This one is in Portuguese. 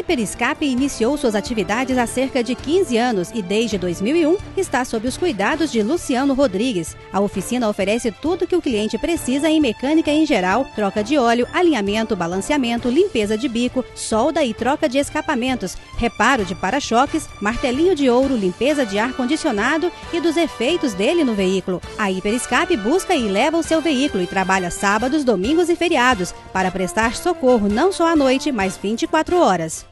Hiperescape iniciou suas atividades há cerca de 15 anos e desde 2001 está sob os cuidados de Luciano Rodrigues. A oficina oferece tudo que o cliente precisa em mecânica em geral, troca de óleo, alinhamento, balanceamento, limpeza de bico, solda e troca de escapamentos, reparo de para-choques, martelinho de ouro, limpeza de ar-condicionado e dos efeitos dele no veículo. A Hiperescape busca e leva o seu veículo e trabalha sábados, domingos e feriados para prestar socorro não só à noite, mas 24 horas.